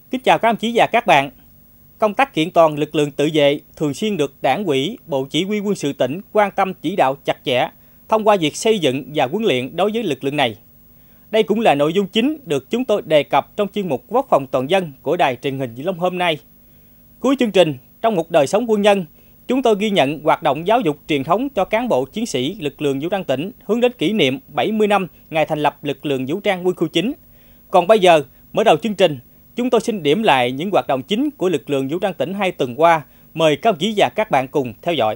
Kính chào các ông chí và các bạn. Công tác kiện toàn lực lượng tự vệ thường xuyên được Đảng ủy, Bộ Chỉ huy Quân sự tỉnh quan tâm chỉ đạo chặt chẽ thông qua việc xây dựng và huấn luyện đối với lực lượng này. Đây cũng là nội dung chính được chúng tôi đề cập trong chuyên mục Quốc phòng toàn dân của Đài Truyền hình Vĩnh Long hôm nay. Cuối chương trình, trong một đời sống quân nhân, chúng tôi ghi nhận hoạt động giáo dục truyền thống cho cán bộ chiến sĩ lực lượng vũ trang tỉnh hướng đến kỷ niệm 70 năm ngày thành lập lực lượng vũ trang Quân khu 9. Còn bây giờ, mở đầu chương trình, chúng tôi xin điểm lại những hoạt động chính của lực lượng vũ trang tỉnh 2 tuần qua. Mời các ông chí và các bạn cùng theo dõi.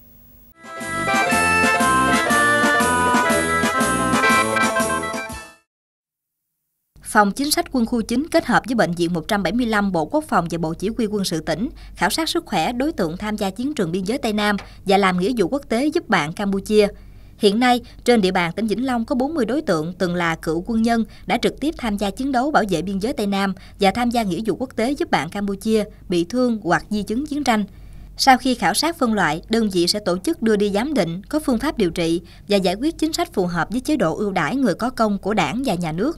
Phòng Chính sách Quân khu 9 kết hợp với Bệnh viện 175 Bộ Quốc phòng và Bộ Chỉ huy Quân sự tỉnh khảo sát sức khỏe đối tượng tham gia chiến trường biên giới Tây Nam và làm nghĩa vụ quốc tế giúp bạn Campuchia. Hiện nay, trên địa bàn tỉnh Vĩnh Long có 40 đối tượng từng là cựu quân nhân đã trực tiếp tham gia chiến đấu bảo vệ biên giới Tây Nam và tham gia nghĩa vụ quốc tế giúp bạn Campuchia, bị thương hoặc di chứng chiến tranh. Sau khi khảo sát phân loại, đơn vị sẽ tổ chức đưa đi giám định, có phương pháp điều trị và giải quyết chính sách phù hợp với chế độ ưu đãi người có công của Đảng và Nhà nước.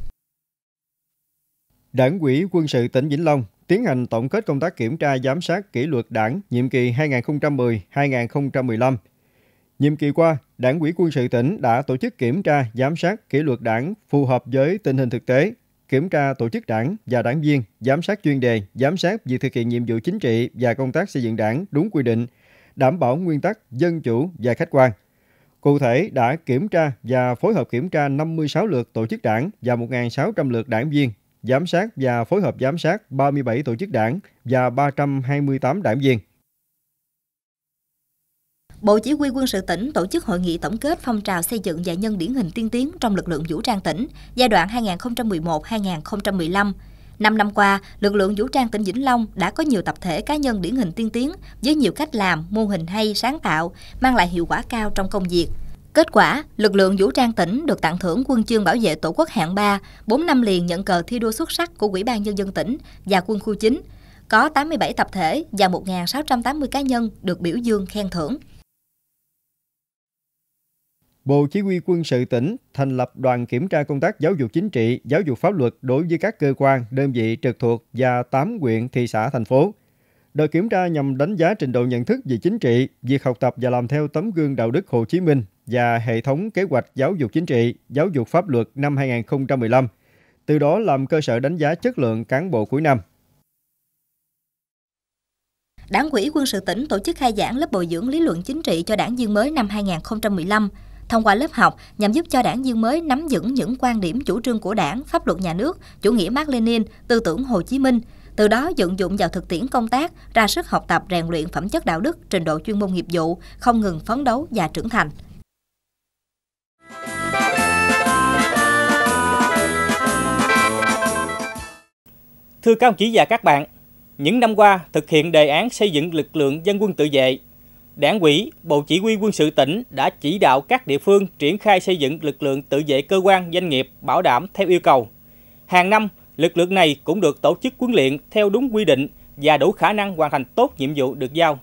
Đảng ủy Quân sự tỉnh Vĩnh Long tiến hành tổng kết công tác kiểm tra giám sát kỷ luật Đảng nhiệm kỳ 2010-2015. Nhiệm kỳ qua, Đảng ủy Quân sự tỉnh đã tổ chức kiểm tra giám sát kỷ luật Đảng phù hợp với tình hình thực tế, kiểm tra tổ chức Đảng và đảng viên, giám sát chuyên đề, giám sát việc thực hiện nhiệm vụ chính trị và công tác xây dựng Đảng đúng quy định, đảm bảo nguyên tắc dân chủ và khách quan. Cụ thể đã kiểm tra và phối hợp kiểm tra 56 lượt tổ chức Đảng và 1.600 lượt đảng viên, giám sát và phối hợp giám sát 37 tổ chức Đảng và 328 đảng viên. Bộ Chỉ huy Quân sự tỉnh tổ chức hội nghị tổng kết phong trào xây dựng và nhân điển hình tiên tiến trong lực lượng vũ trang tỉnh giai đoạn 2011-2015. 5 năm qua, lực lượng vũ trang tỉnh Vĩnh Long đã có nhiều tập thể cá nhân điển hình tiên tiến với nhiều cách làm, mô hình hay, sáng tạo, mang lại hiệu quả cao trong công việc. Kết quả, lực lượng vũ trang tỉnh được tặng thưởng huân chương bảo vệ Tổ quốc hạng 3, 4 năm liền nhận cờ thi đua xuất sắc của Ủy ban Nhân dân tỉnh và Quân khu 9. Có 87 tập thể và 1.680 cá nhân được biểu dương khen thưởng. Bộ Chỉ huy Quân sự tỉnh thành lập đoàn kiểm tra công tác giáo dục chính trị, giáo dục pháp luật đối với các cơ quan, đơn vị trực thuộc và 8 huyện, thị xã, thành phố. Đợt kiểm tra nhằm đánh giá trình độ nhận thức về chính trị, việc học tập và làm theo tấm gương đạo đức Hồ Chí Minh và hệ thống kế hoạch giáo dục chính trị, giáo dục pháp luật năm 2015, từ đó làm cơ sở đánh giá chất lượng cán bộ cuối năm. Đảng ủy Quân sự tỉnh tổ chức khai giảng lớp bồi dưỡng lý luận chính trị cho đảng viên mới năm 2015. Thông qua lớp học nhằm giúp cho đảng viên mới nắm vững những quan điểm chủ trương của Đảng, pháp luật nhà nước, chủ nghĩa Mác Lênin, tư tưởng Hồ Chí Minh, từ đó vận dụng vào thực tiễn công tác, ra sức học tập rèn luyện phẩm chất đạo đức, trình độ chuyên môn nghiệp vụ, không ngừng phấn đấu và trưởng thành. Thưa các ông chí và các bạn, những năm qua thực hiện đề án xây dựng lực lượng dân quân tự vệ, Đảng ủy, Bộ Chỉ huy Quân sự tỉnh đã chỉ đạo các địa phương triển khai xây dựng lực lượng tự vệ cơ quan doanh nghiệp bảo đảm theo yêu cầu. Hàng năm, lực lượng này cũng được tổ chức huấn luyện theo đúng quy định và đủ khả năng hoàn thành tốt nhiệm vụ được giao.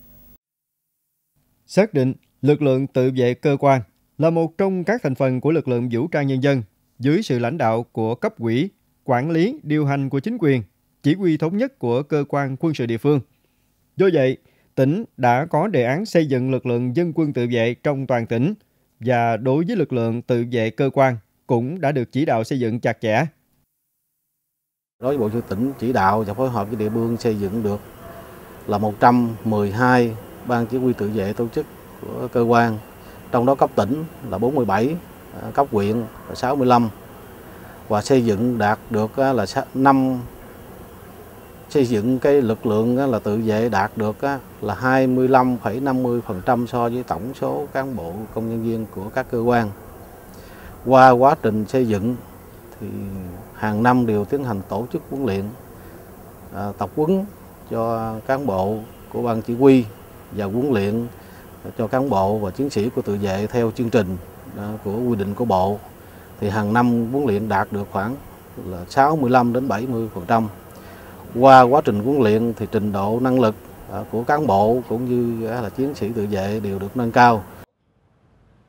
Xác định lực lượng tự vệ cơ quan là một trong các thành phần của lực lượng vũ trang nhân dân dưới sự lãnh đạo của cấp ủy, quản lý, điều hành của chính quyền, chỉ huy thống nhất của cơ quan quân sự địa phương. Do vậy, tỉnh đã có đề án xây dựng lực lượng dân quân tự vệ trong toàn tỉnh và đối với lực lượng tự vệ cơ quan cũng đã được chỉ đạo xây dựng chặt chẽ. Đối với Bộ Chỉ huy tỉnh chỉ đạo và phối hợp với địa phương xây dựng được là 112 ban chỉ huy tự vệ tổ chức của cơ quan, trong đó cấp tỉnh là 47, cấp huyện là 65 và xây dựng đạt được là 5. Xây dựng cái lực lượng là tự vệ đạt được là 25,50% so với tổng số cán bộ công nhân viên của các cơ quan. Qua quá trình xây dựng thì hàng năm đều tiến hành tổ chức huấn luyện, tập huấn cho cán bộ của ban chỉ huy và huấn luyện cho cán bộ và chiến sĩ của tự vệ theo chương trình của quy định của Bộ. Thì hàng năm huấn luyện đạt được khoảng là 65 đến 70%. Qua quá trình huấn luyện thì trình độ năng lực của cán bộ cũng như là chiến sĩ tự vệ đều được nâng cao.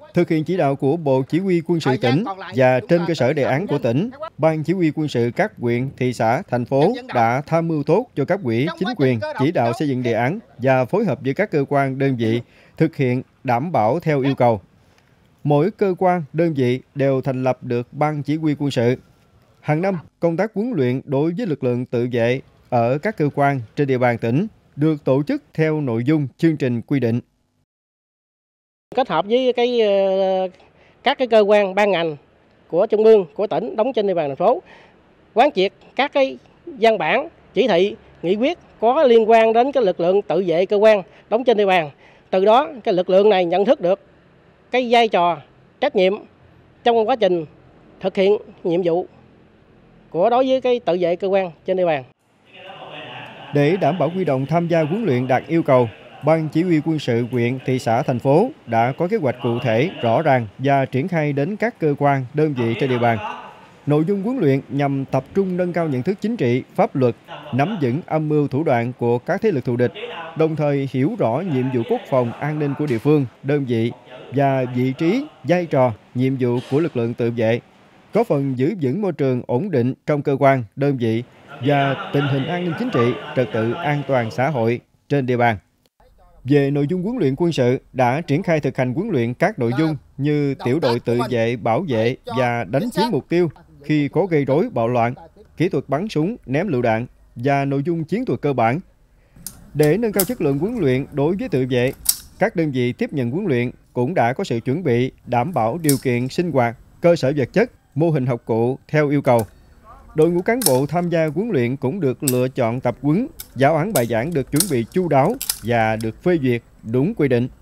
Thực hiện chỉ đạo của Bộ Chỉ huy Quân sự tỉnh và trên cơ sở đề án của tỉnh, Ban Chỉ huy Quân sự các huyện, thị xã, thành phố đã tham mưu tốt cho các ủy, chính quyền chỉ đạo xây dựng đề án và phối hợp với các cơ quan, đơn vị thực hiện đảm bảo theo yêu cầu. Mỗi cơ quan, đơn vị đều thành lập được Ban Chỉ huy Quân sự. Hàng năm, công tác huấn luyện đối với lực lượng tự vệ ở các cơ quan trên địa bàn tỉnh được tổ chức theo nội dung chương trình quy định. Kết hợp với các cơ quan ban ngành của trung ương, của tỉnh đóng trên địa bàn thành phố, quán triệt các văn bản, chỉ thị, nghị quyết có liên quan đến lực lượng tự vệ cơ quan đóng trên địa bàn. Từ đó lực lượng này nhận thức được vai trò, trách nhiệm trong quá trình thực hiện nhiệm vụ đối với tự vệ cơ quan trên địa bàn. Để đảm bảo huy động tham gia huấn luyện đạt yêu cầu, Ban Chỉ huy Quân sự huyện, thị xã, thành phố đã có kế hoạch cụ thể, rõ ràng và triển khai đến các cơ quan, đơn vị trên địa bàn. Nội dung huấn luyện nhằm tập trung nâng cao nhận thức chính trị, pháp luật, nắm vững âm mưu thủ đoạn của các thế lực thù địch, đồng thời hiểu rõ nhiệm vụ quốc phòng, an ninh của địa phương, đơn vị và vị trí, vai trò, nhiệm vụ của lực lượng tự vệ, góp phần giữ vững môi trường ổn định trong cơ quan, đơn vị và tình hình an ninh chính trị, trật tự an toàn xã hội trên địa bàn. Về nội dung huấn luyện quân sự, đã triển khai thực hành huấn luyện các nội dung như tiểu đội tự vệ, bảo vệ và đánh chiếm mục tiêu khi có gây rối, bạo loạn, kỹ thuật bắn súng, ném lựu đạn và nội dung chiến thuật cơ bản. Để nâng cao chất lượng huấn luyện đối với tự vệ, các đơn vị tiếp nhận huấn luyện cũng đã có sự chuẩn bị đảm bảo điều kiện sinh hoạt, cơ sở vật chất, mô hình học cụ theo yêu cầu. Đội ngũ cán bộ tham gia huấn luyện cũng được lựa chọn tập huấn, giáo án bài giảng được chuẩn bị chu đáo và được phê duyệt đúng quy định.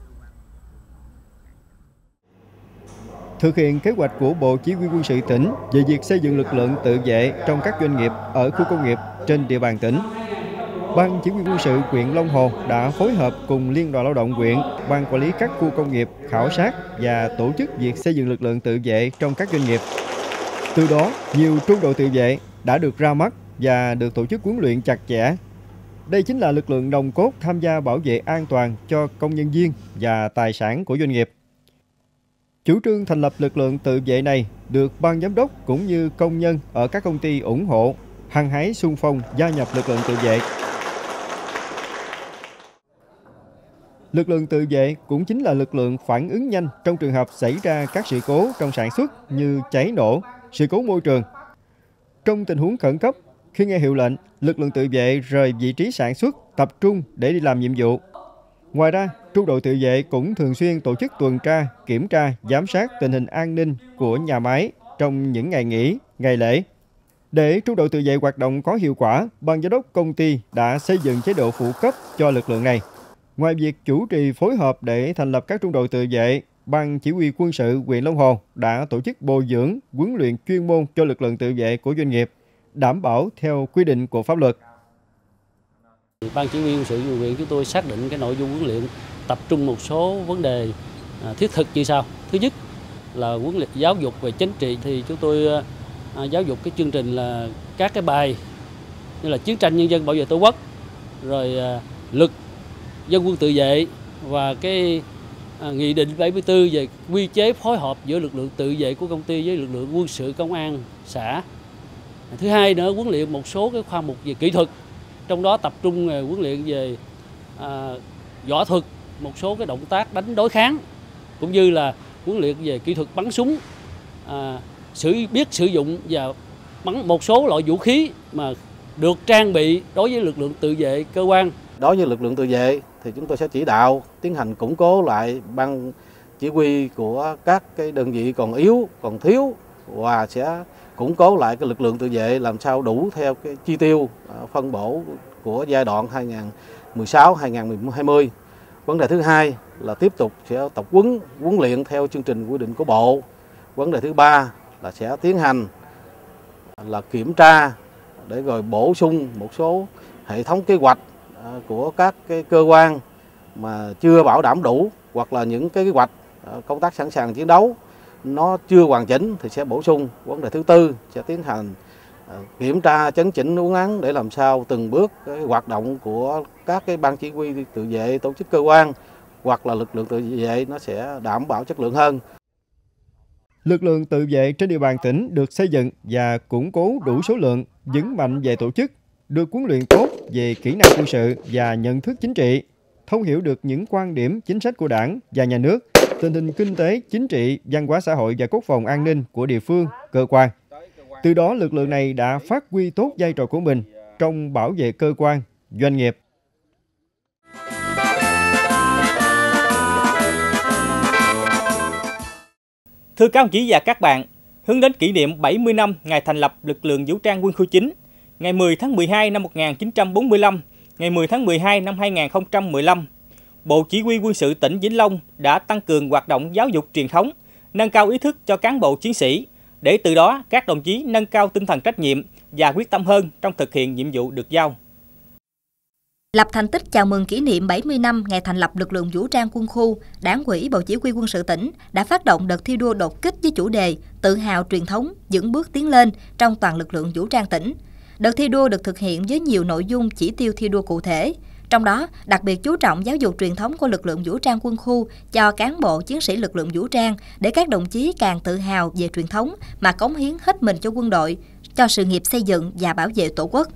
Thực hiện kế hoạch của Bộ Chỉ huy Quân sự tỉnh về việc xây dựng lực lượng tự vệ trong các doanh nghiệp ở khu công nghiệp trên địa bàn tỉnh, Ban Chỉ huy Quân sự huyện Long Hồ đã phối hợp cùng Liên đoàn Lao động huyện, Ban quản lý các khu công nghiệp khảo sát và tổ chức việc xây dựng lực lượng tự vệ trong các doanh nghiệp. Từ đó, nhiều trung đội tự vệ đã được ra mắt và được tổ chức huấn luyện chặt chẽ. Đây chính là lực lượng nòng cốt tham gia bảo vệ an toàn cho công nhân viên và tài sản của doanh nghiệp. Chủ trương thành lập lực lượng tự vệ này được ban giám đốc cũng như công nhân ở các công ty ủng hộ, hăng hái xung phong gia nhập lực lượng tự vệ. Lực lượng tự vệ cũng chính là lực lượng phản ứng nhanh trong trường hợp xảy ra các sự cố trong sản xuất như cháy nổ, sự cố môi trường. Trong tình huống khẩn cấp, khi nghe hiệu lệnh, lực lượng tự vệ rời vị trí sản xuất, tập trung để đi làm nhiệm vụ. Ngoài ra, trung đội tự vệ cũng thường xuyên tổ chức tuần tra, kiểm tra, giám sát tình hình an ninh của nhà máy trong những ngày nghỉ, ngày lễ. Để trung đội tự vệ hoạt động có hiệu quả, ban giám đốc công ty đã xây dựng chế độ phụ cấp cho lực lượng này. Ngoài việc chủ trì phối hợp để thành lập các trung đội tự vệ, Ban Chỉ huy Quân sự huyện Long Hồ đã tổ chức bồi dưỡng, huấn luyện chuyên môn cho lực lượng tự vệ của doanh nghiệp, đảm bảo theo quy định của pháp luật. Ban Chỉ huy Quân sự huyện chúng tôi xác định cái nội dung huấn luyện tập trung một số vấn đề thiết thực như sau. Thứ nhất là huấn luyện giáo dục về chính trị, thì chúng tôi giáo dục cái chương trình là các cái bài như là chiến tranh nhân dân bảo vệ Tổ quốc, rồi luật dân quân tự vệ và cái nghị định 74 về quy chế phối hợp giữa lực lượng tự vệ của công ty với lực lượng quân sự công an xã. Thứ hai nữa, huấn luyện một số cái khoa mục về kỹ thuật, trong đó tập trung huấn luyện về võ thuật, một số cái động tác đánh đối kháng, cũng như là huấn luyện về kỹ thuật bắn súng, biết sử dụng và bắn một số loại vũ khí mà được trang bị đối với lực lượng tự vệ cơ quan. Đối với lực lượng tự vệ thì chúng tôi sẽ chỉ đạo tiến hành củng cố lại ban chỉ huy của các cái đơn vị còn yếu, còn thiếu, và sẽ củng cố lại cái lực lượng tự vệ làm sao đủ theo cái chi tiêu phân bổ của giai đoạn 2016-2020. Vấn đề thứ hai là tiếp tục sẽ tập huấn luyện theo chương trình quy định của Bộ. Vấn đề thứ ba là sẽ tiến hành là kiểm tra để rồi bổ sung một số hệ thống kế hoạch của các cái cơ quan mà chưa bảo đảm đủ, hoặc là những cái kế hoạch công tác sẵn sàng chiến đấu nó chưa hoàn chỉnh thì sẽ bổ sung. Vấn đề thứ tư sẽ tiến hành kiểm tra chấn chỉnh uốn nắn để làm sao từng bước cái hoạt động của các cái ban chỉ huy tự vệ tổ chức cơ quan hoặc là lực lượng tự vệ nó sẽ đảm bảo chất lượng hơn. Lực lượng tự vệ trên địa bàn tỉnh được xây dựng và củng cố đủ số lượng, vững mạnh về tổ chức, được huấn luyện tốt về kỹ năng quân sự và nhận thức chính trị, thấu hiểu được những quan điểm chính sách của Đảng và Nhà nước, tình hình kinh tế, chính trị, văn hóa xã hội và quốc phòng an ninh của địa phương, cơ quan. Từ đó, lực lượng này đã phát huy tốt vai trò của mình trong bảo vệ cơ quan, doanh nghiệp. Thưa các ông chí và các bạn, hướng đến kỷ niệm 70 năm ngày thành lập lực lượng vũ trang Quân khu 9, ngày 10 tháng 12 năm 1945, ngày 10 tháng 12 năm 2015, Bộ Chỉ huy Quân sự tỉnh Vĩnh Long đã tăng cường hoạt động giáo dục truyền thống, nâng cao ý thức cho cán bộ chiến sĩ, để từ đó các đồng chí nâng cao tinh thần trách nhiệm và quyết tâm hơn trong thực hiện nhiệm vụ được giao. Lập thành tích chào mừng kỷ niệm 70 năm ngày thành lập lực lượng vũ trang quân khu, Đảng ủy Bộ Chỉ huy Quân sự tỉnh đã phát động đợt thi đua đột kích với chủ đề tự hào truyền thống, vững bước tiến lên trong toàn lực lượng vũ trang tỉnh. Đợt thi đua được thực hiện với nhiều nội dung chỉ tiêu thi đua cụ thể. Trong đó, đặc biệt chú trọng giáo dục truyền thống của lực lượng vũ trang quân khu cho cán bộ chiến sĩ lực lượng vũ trang để các đồng chí càng tự hào về truyền thống mà cống hiến hết mình cho quân đội, cho sự nghiệp xây dựng và bảo vệ Tổ quốc.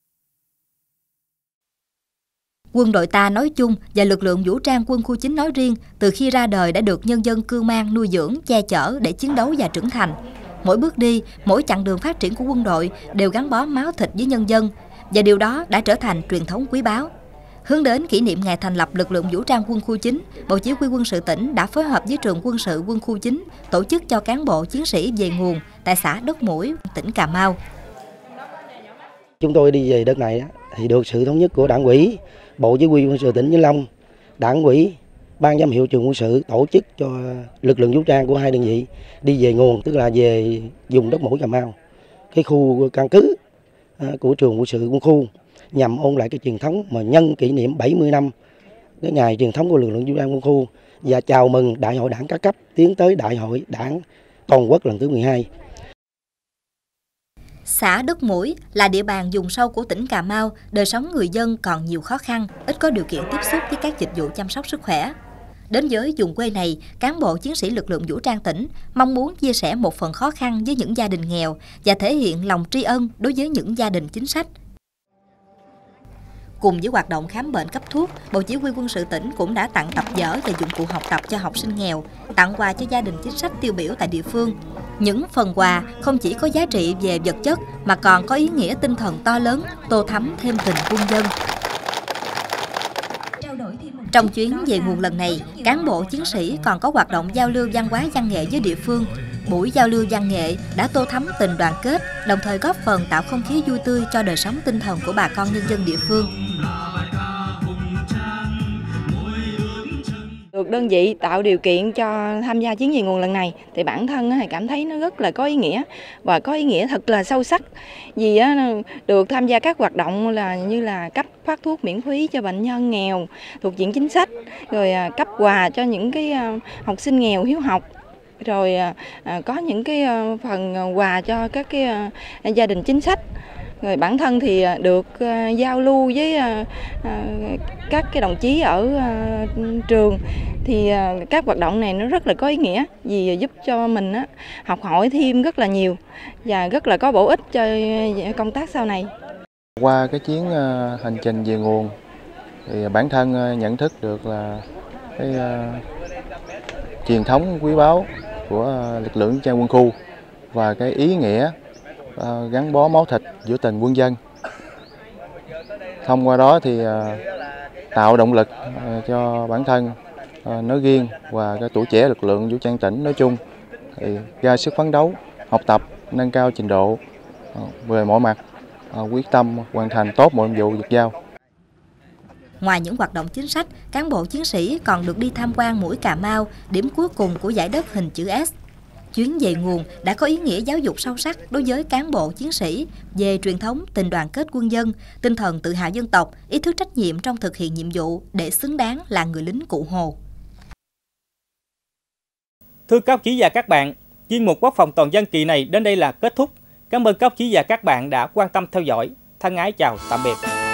Quân đội ta nói chung và lực lượng vũ trang quân khu 9 nói riêng từ khi ra đời đã được nhân dân cưu mang, nuôi dưỡng, che chở để chiến đấu và trưởng thành. Mỗi bước đi, mỗi chặng đường phát triển của quân đội đều gắn bó máu thịt với nhân dân và điều đó đã trở thành truyền thống quý báu. Hướng đến kỷ niệm ngày thành lập lực lượng vũ trang quân khu 9, Bộ Chỉ huy Quân sự tỉnh đã phối hợp với trường quân sự quân khu 9 tổ chức cho cán bộ chiến sĩ về nguồn tại xã Đất Mũi, tỉnh Cà Mau. Chúng tôi đi về đất này thì được sự thống nhất của Đảng ủy, Bộ Chỉ huy Quân sự tỉnh Vĩnh Long, Đảng ủy, Ban giám hiệu trường quân sự tổ chức cho lực lượng vũ trang của hai đơn vị đi về nguồn, tức là về vùng Đất Mũi Cà Mau, cái khu căn cứ của trường quân sự quân khu, nhằm ôn lại cái truyền thống mà nhân kỷ niệm 70 năm cái ngày truyền thống của lực lượng vũ trang quân khu và chào mừng Đại hội Đảng các cấp tiến tới Đại hội Đảng toàn quốc lần thứ 12. Xã Đất Mũi là địa bàn vùng sâu của tỉnh Cà Mau, đời sống người dân còn nhiều khó khăn, ít có điều kiện tiếp xúc với các dịch vụ chăm sóc sức khỏe. Đến với vùng quê này, cán bộ chiến sĩ lực lượng vũ trang tỉnh mong muốn chia sẻ một phần khó khăn với những gia đình nghèo và thể hiện lòng tri ân đối với những gia đình chính sách. Cùng với hoạt động khám bệnh cấp thuốc, Bộ Chỉ huy Quân sự tỉnh cũng đã tặng tập vở và dụng cụ học tập cho học sinh nghèo, tặng quà cho gia đình chính sách tiêu biểu tại địa phương. Những phần quà không chỉ có giá trị về vật chất mà còn có ý nghĩa tinh thần to lớn, tô thắm thêm tình quân dân. Trong chuyến về nguồn lần này, cán bộ chiến sĩ còn có hoạt động giao lưu văn hóa văn nghệ với địa phương. Buổi giao lưu văn nghệ đã tô thắm tình đoàn kết, đồng thời góp phần tạo không khí vui tươi cho đời sống tinh thần của bà con nhân dân địa phương. Được đơn vị tạo điều kiện cho tham gia chuyến về nguồn lần này thì bản thân cảm thấy nó rất là có ý nghĩa và có ý nghĩa thật là sâu sắc, vì được tham gia các hoạt động như là cấp phát thuốc miễn phí cho bệnh nhân nghèo thuộc diện chính sách, rồi cấp quà cho những cái học sinh nghèo hiếu học, rồi có những cái phần quà cho các cái gia đình chính sách. Rồi bản thân thì được giao lưu với các cái đồng chí ở trường thì các hoạt động này nó rất là có ý nghĩa, vì giúp cho mình học hỏi thêm rất là nhiều và rất là có bổ ích cho công tác sau này. Qua cái chuyến hành trình về nguồn thì bản thân nhận thức được là cái truyền thống quý báu của lực lượng vũ trang quân khu và cái ý nghĩa gắn bó máu thịt giữa tình quân dân. Thông qua đó thì tạo động lực cho bản thân nói riêng và cái tuổi trẻ lực lượng vũ trang tỉnh nói chung thì ra sức phấn đấu, học tập, nâng cao trình độ về mọi mặt, quyết tâm hoàn thành tốt mọi nhiệm vụ được giao. Ngoài những hoạt động chính sách, cán bộ chiến sĩ còn được đi tham quan mũi Cà Mau, điểm cuối cùng của dải đất hình chữ S. Chuyến về nguồn đã có ý nghĩa giáo dục sâu sắc đối với cán bộ chiến sĩ về truyền thống tình đoàn kết quân dân, tinh thần tự hào dân tộc, ý thức trách nhiệm trong thực hiện nhiệm vụ để xứng đáng là người lính Cụ Hồ. Thưa các ông chí và các bạn, chuyên mục Quốc phòng toàn dân kỳ này đến đây là kết thúc. Cảm ơn các ông chí và các bạn đã quan tâm theo dõi. Thân ái chào tạm biệt.